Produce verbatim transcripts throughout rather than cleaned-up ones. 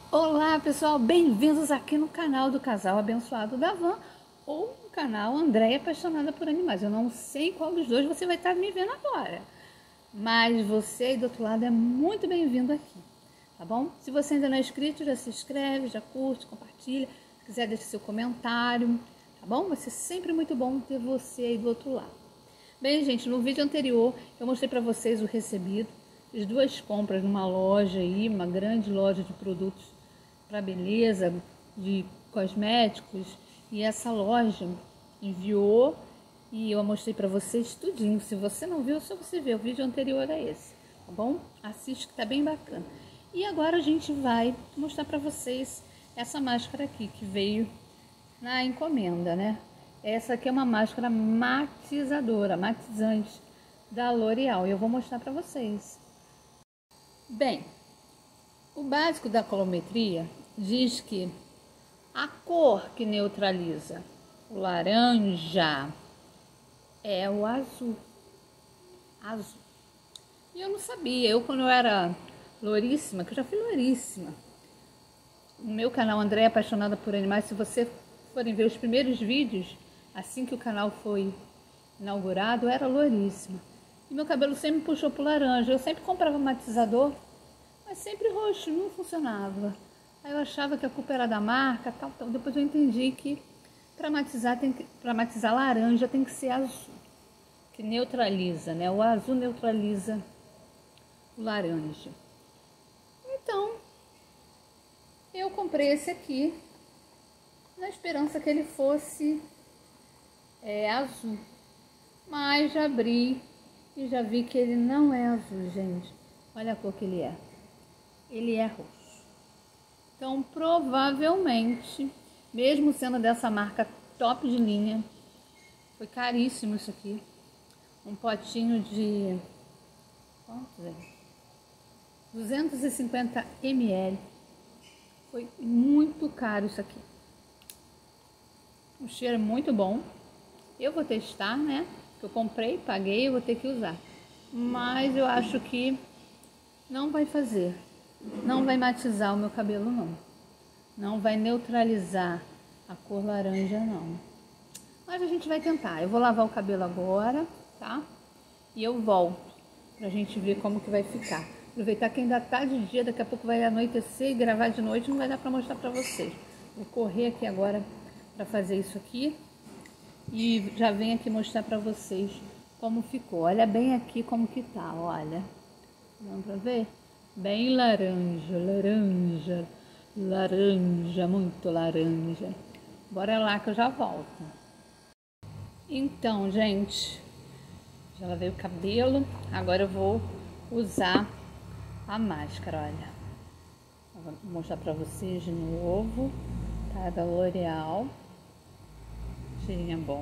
Olá pessoal, bem-vindos aqui no canal do Casal Abençoado da Van ou no canal Andréia Apaixonada por Animais. Eu não sei qual dos dois você vai estar me vendo agora, mas você aí do outro lado é muito bem-vindo aqui, tá bom? Se você ainda não é inscrito, já se inscreve, já curte, compartilha, se quiser deixa seu comentário, tá bom? Vai ser sempre muito bom ter você aí do outro lado. Bem, gente, no vídeo anterior eu mostrei para vocês o recebido, as duas compras numa loja aí, uma grande loja de produtos para beleza, de cosméticos, e essa loja enviou e eu mostrei para vocês tudinho. Se você não viu, só você ver, o vídeo anterior é esse, tá bom? Assiste que tá bem bacana. E agora a gente vai mostrar para vocês essa máscara aqui que veio na encomenda, né? Essa aqui é uma máscara matizadora, matizante da L'Oréal e eu vou mostrar para vocês. Bem, o básico da colometria diz que a cor que neutraliza o laranja é o azul. Azul. E eu não sabia. Eu, quando eu era louríssima, que eu já fui louríssima, no meu canal Andréia Apaixonada por Animais, se você forem ver os primeiros vídeos, assim que o canal foi inaugurado, eu era louríssima. E meu cabelo sempre puxou pro laranja. Eu sempre comprava matizador, mas sempre roxo, não funcionava. Aí eu achava que a culpa era da marca, tal, tal. Depois eu entendi que para matizar, tem que, para matizar laranja tem que ser azul, que neutraliza, né? O azul neutraliza o laranja. Então, eu comprei esse aqui na esperança que ele fosse é, azul. Mas já abri e já vi que ele não é azul, gente. Olha a cor que ele é. Ele é roxo. Então, provavelmente, mesmo sendo dessa marca top de linha, foi caríssimo isso aqui. Um potinho de quanto é? duzentos e cinquenta mililitros. Foi muito caro isso aqui. O cheiro é muito bom. Eu vou testar, né? Eu comprei, paguei, eu vou ter que usar. Mas eu acho que não vai fazer. Não vai matizar o meu cabelo, não. Não vai neutralizar a cor laranja, não. Mas a gente vai tentar. Eu vou lavar o cabelo agora, tá? E eu volto pra gente ver como que vai ficar. Aproveitar que ainda tá de dia, daqui a pouco vai anoitecer e gravar de noite, não vai dar pra mostrar pra vocês. Vou correr aqui agora pra fazer isso aqui. E já venho aqui mostrar pra vocês como ficou. Olha bem aqui como que tá, olha. Dá pra ver? Bem laranja, laranja, laranja, muito laranja. Bora lá que eu já volto. Então, gente, já lavei o cabelo. Agora eu vou usar a máscara, olha. Vou mostrar pra vocês de novo. Tá, da L'Oréal. Cheirinho é bom.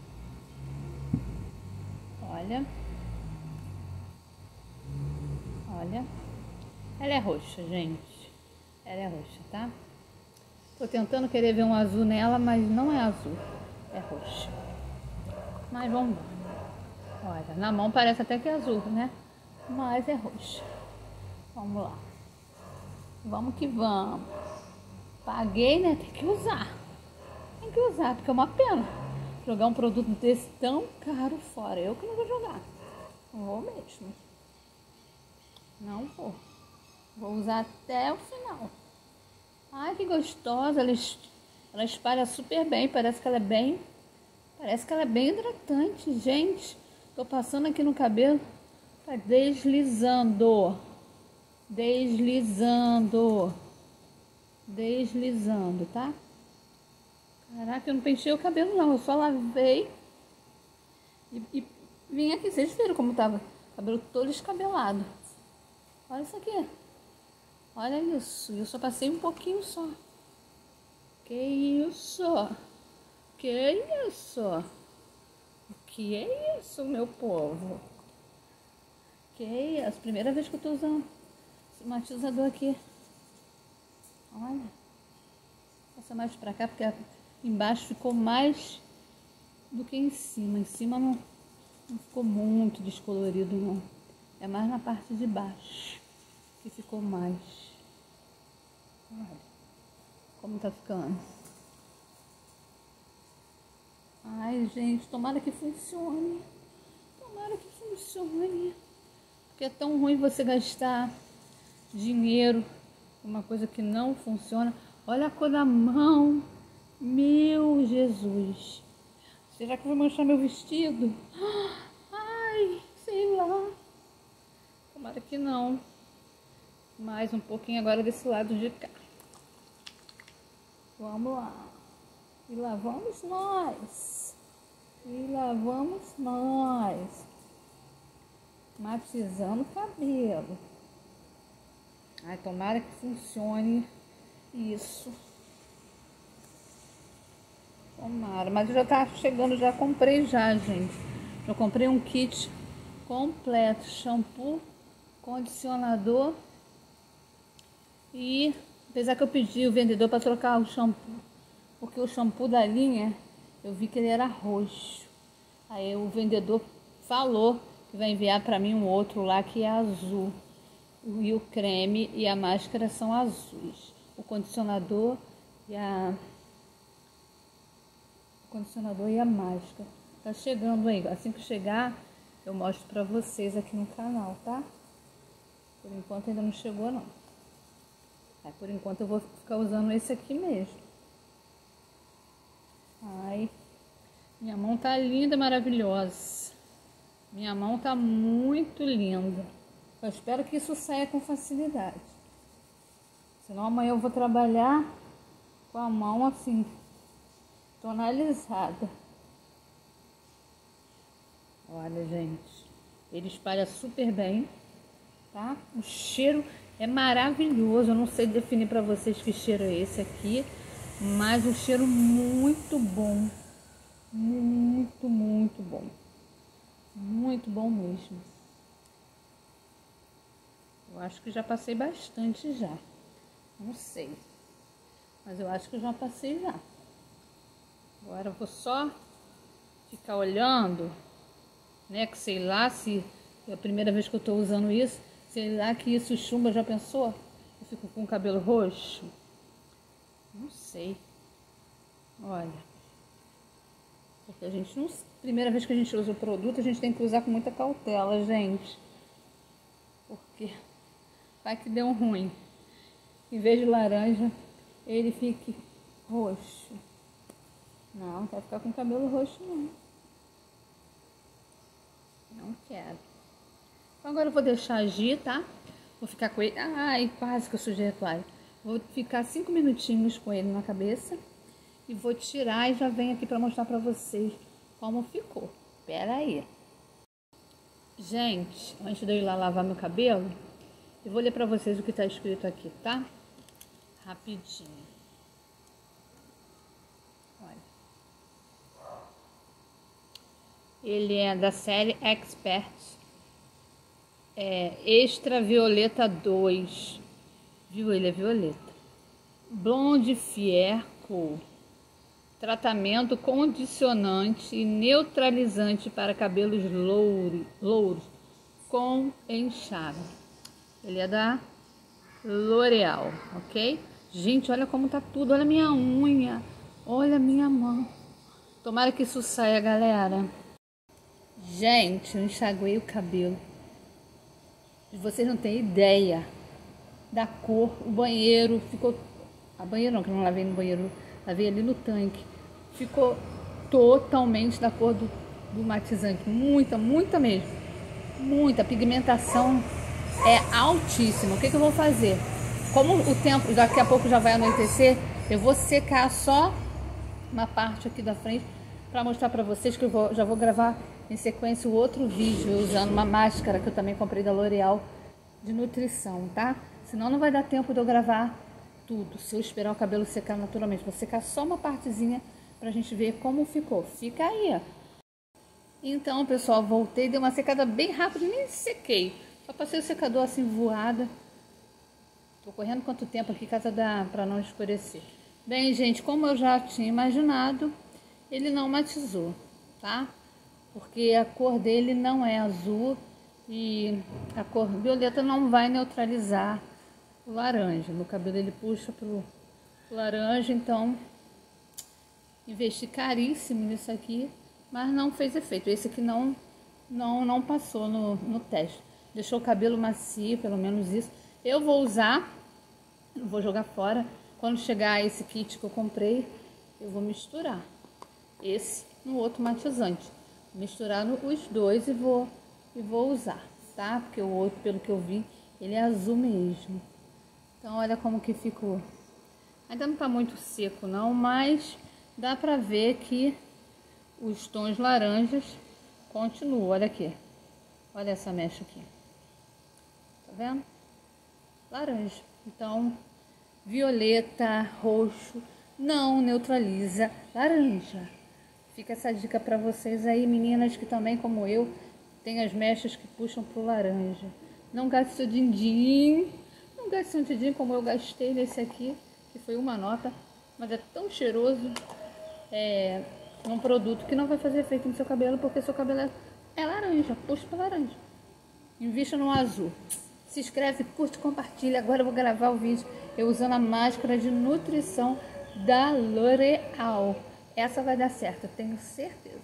Olha. Olha. Ela é roxa, gente. Ela é roxa, tá? Tô tentando querer ver um azul nela, mas não é azul. É roxa. Mas vamos lá. Olha, na mão parece até que é azul, né? Mas é roxa. Vamos lá. Vamos que vamos. Paguei, né? Tem que usar. Tem que usar, porque é uma pena jogar um produto desse tão caro fora. Eu que não vou jogar. Não vou mesmo. Não vou. Vou usar até o final. Ai, que gostosa. Ela, ela espalha super bem. Parece que ela é bem... Parece que ela é bem hidratante. Gente, tô passando aqui no cabelo. Tá deslizando. Deslizando. Deslizando, tá? Caraca, eu não penteei o cabelo não. Eu só lavei. E, e vim aqui. Vocês viram como tava? O cabelo todo descabelado. Olha isso aqui. Olha isso, eu só passei um pouquinho só. Que isso? Que isso? O que é isso, meu povo? Que isso? Primeira vez que eu tô usando esse matizador aqui. Olha. Passa mais pra cá, porque embaixo ficou mais do que em cima. Em cima não, não ficou muito descolorido, não. É mais na parte de baixo que ficou mais. Olha. como tá ficando. Ai, gente, tomara que funcione. Tomara que funcione. Porque é tão ruim você gastar dinheiro com uma coisa que não funciona. Olha a cor da mão. Meu Jesus. Será que eu vou manchar meu vestido? Ai, sei lá. Tomara que não. Mais um pouquinho agora desse lado de cá. Vamos lá. E lá vamos nós. E lá vamos nós. Matizando o cabelo. Ai, tomara que funcione isso. Tomara. Mas já tá chegando, já comprei já, gente. Já comprei um kit completo. Shampoo, condicionador. E apesar que eu pedi o vendedor para trocar o shampoo, porque o shampoo da linha eu vi que ele era roxo. Aí o vendedor falou que vai enviar para mim um outro lá que é azul. E o creme e a máscara são azuis. O condicionador e a o condicionador e a máscara. Tá chegando aí. Assim que chegar, eu mostro para vocês aqui no canal, tá? Por enquanto ainda não chegou não. Aí, por enquanto eu vou ficar usando esse aqui mesmo. Ai, minha mão tá linda, maravilhosa. Minha mão tá muito linda. Eu espero que isso saia com facilidade. Senão amanhã eu vou trabalhar com a mão assim, tonalizada. Olha, gente, ele espalha super bem, tá? O cheiro é maravilhoso. Eu não sei definir para vocês que cheiro é esse aqui, mas o cheiro muito bom. Muito, muito bom. Muito bom mesmo. Eu acho que já passei bastante já. Não sei. Mas eu acho que eu já passei já. Agora eu vou só ficar olhando, né? Que sei lá se é a primeira vez que eu tô usando isso. Sei lá que isso chumba, já pensou? Eu fico com o cabelo roxo? Não sei. Olha. Porque a gente não... Primeira vez que a gente usa o produto, a gente tem que usar com muita cautela, gente. Porque vai que deu um ruim. Em vez de laranja, ele fique roxo. Não, não quero ficar com o cabelo roxo, não. Não quero. Então agora eu vou deixar agir, tá? Vou ficar com ele... Ai, quase que eu sujei a toalha. Vou ficar cinco minutinhos com ele na cabeça. E vou tirar e já venho aqui pra mostrar pra vocês como ficou. Pera aí. Gente, antes de eu ir lá lavar meu cabelo, eu vou ler pra vocês o que tá escrito aqui, tá? Rapidinho. Olha. Ele é da série Expert. É Extra Violeta dois. Viu? Ele é violeta. Blonde Fier Cool. Tratamento condicionante e neutralizante para cabelos louro, louros com enxágue. Ele é da L'Oreal, ok? Gente, olha como tá tudo. Olha a minha unha. Olha a minha mão. Tomara que isso saia, galera. Gente, eu enxaguei o cabelo. Vocês não têm ideia da cor. O banheiro ficou... A banheiro não, que eu não lavei no banheiro. Lavei ali no tanque. Ficou totalmente da cor do, do matizante. Muita, muita mesmo. Muita. A pigmentação é altíssima. O que, que eu vou fazer? Como o tempo, daqui a pouco já vai anoitecer, eu vou secar só uma parte aqui da frente para mostrar para vocês que eu vou, já vou gravar em sequência o outro vídeo usando uma máscara que eu também comprei da L'Oreal de nutrição, tá? Senão não vai dar tempo de eu gravar tudo, se eu esperar o cabelo secar naturalmente. Vou secar só uma partezinha pra gente ver como ficou. Fica aí, ó. Então, pessoal, voltei, dei uma secada bem rápida, nem sequei. Só passei o secador assim voada. Tô correndo quanto tempo aqui, casa dá pra não escurecer. Bem, gente, como eu já tinha imaginado, ele não matizou, tá? Porque a cor dele não é azul e a cor violeta não vai neutralizar o laranja. No cabelo ele puxa pro, laranja, então investi caríssimo nisso aqui, mas não fez efeito. Esse aqui não, não, não passou no, no teste. Deixou o cabelo macio, pelo menos isso. Eu vou usar, não vou jogar fora. Quando chegar esse kit que eu comprei, eu vou misturar esse no outro matizante. Misturar no, os dois e vou, e vou usar, tá? Porque o outro, pelo que eu vi, ele é azul mesmo. Então, olha como que ficou. Ainda não tá muito seco, não, mas dá pra ver que os tons laranjas continuam. Olha aqui. Olha essa mecha aqui. Tá vendo? Laranja. Então, violeta, roxo, não neutraliza laranja. Fica essa dica pra vocês aí, meninas que também, como eu, tem as mechas que puxam pro laranja. Não gaste seu din-din. Não gaste seu din-din como eu gastei nesse aqui, que foi uma nota, mas é tão cheiroso. É um produto que não vai fazer efeito no seu cabelo, porque seu cabelo é, é laranja, puxa para laranja. Invista no azul. Se inscreve, curte, compartilha. Agora eu vou gravar o vídeo eu usando a máscara de nutrição da L'Oréal. Essa vai dar certo, eu tenho certeza.